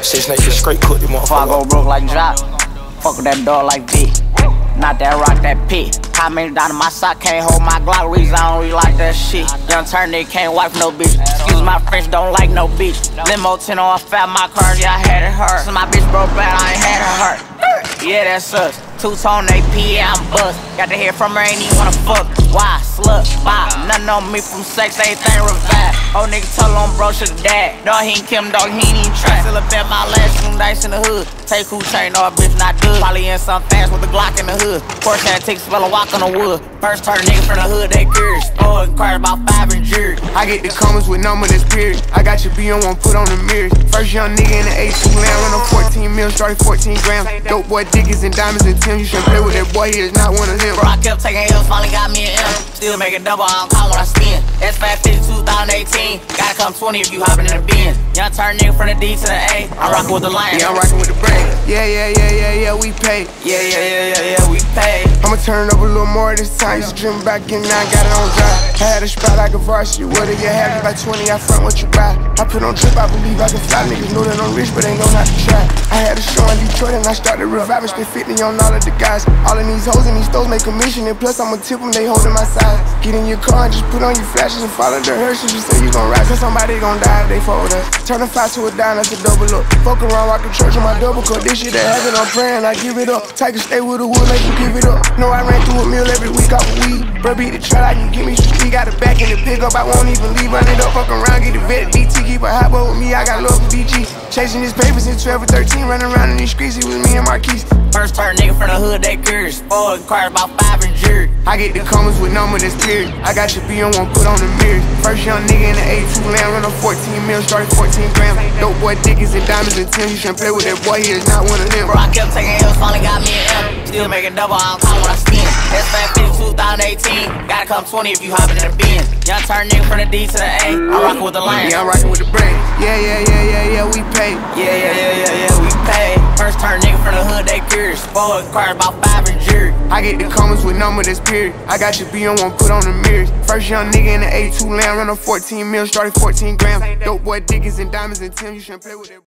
Six niggas straight cook them Before I go broke like Jock, fuck with that dog like Vic. Not that rock, that pit. How many down in my sock, can't hold my Glock. Reason I don't really like that shit. Young turn nigga can't wipe no bitch. Excuse my French, don't like no bitch. Limo 10 on fat, my car, yeah, I had it hurt. So my bitch broke bad, I ain't had it hurt. Yeah, that sucks. Two-tone AP, yeah, I'm bust. Got to hear from her, ain't even wanna fuck. Why? Slut, bop. Nothing on me from sex, everything revive. Old nigga told on bro, should've died. Dog, he ain't Kim, dog, he ain't even try. Still a bet my last 2 nights in the hood. Take who chain, no, bitch not good. Probably in some fast with a Glock in the hood. Course had to take a spell and walk on the wood. First turn nigga from the hood, they curious. Spoiled and cried about 5 and jury. I get the comments with number that's period. I got your B on one, put on the mirrors. First young nigga in the A2 land, run on 14 mil, started 14 grams. Dope boy diggers and diamonds and Tim. You shouldn't play with that boy, he is not one of them. Bro, I kept taking L's, finally got me an M. Still make a double, I don't call when I spin. S550 2018, gotta come 20 if you hopping in the Benz. Young turn nigga from the D to the A, I'm rockin' with the Lion. Yeah, I'm rockin' with the brain. Yeah, we paid. Yeah, we paid. I'ma turn it up a little more this time. Used to dream back in, now I got it on dry. I had a spot like a varsity. Whether you have it by 20, I front what you buy. I put on trip, I believe I can fly. Niggas know that I'm rich, but they know not to try. I had a show in Detroit and I started reviving. Spent 50 on all of the guys. All of these hoes and these stores make commission. And plus I'ma tip them, they holding my side. Get in your car and just put on your flashes and follow the hearses. You say you gon' ride, cause somebody gon' die if they fold us. Turn a 5 to a dime, that's a double up. Fuck around, walk to church on my double cup. This shit that happen, I'm praying, I give it up. Tiger stay with the wood, make him give it up. No, I ran through a meal every week off of weed. Bro, beat the trap, I can give me some speed. Got a back in the pickup, I won't even leave. Run it up, fuck around, get the vet, DT. Keep a hot boy with me, I got love for BG. Chasing his papers since 12 or 13, running around in these streets, it was me and Marquise. First turn nigga from the hood, they curious. Spoiled and cried about 5 and jury. I get the comments with number that's period. I got your B on one, put on the mirrors. First young nigga in the A2 land, run on 14 mil, started 14 grams. Dope boy diggers and diamonds and Tim. You shouldn't play with that boy, he is not one of them. Bro, I kept taking L's, finally got me an M. Still making double, I don't call when I spin. S550 2018, gotta come 20 if you hopping in the Benz. Young turn nigga from the D to the A, I'm rockin' with the Lion. Yeah, I'm rockin' with the brain. Yeah, we paid. Yeah, we paid. First turn nigga from the hood, they curious. Spoiled and cried about 5 and jury. I get the comments with number that's period. I got your B on one, put on the mirrors. First young nigga in the A2 land, run on 14 mil, started 14 grams. Dope boy diggers and diamonds and Tim. You shouldn't play with that.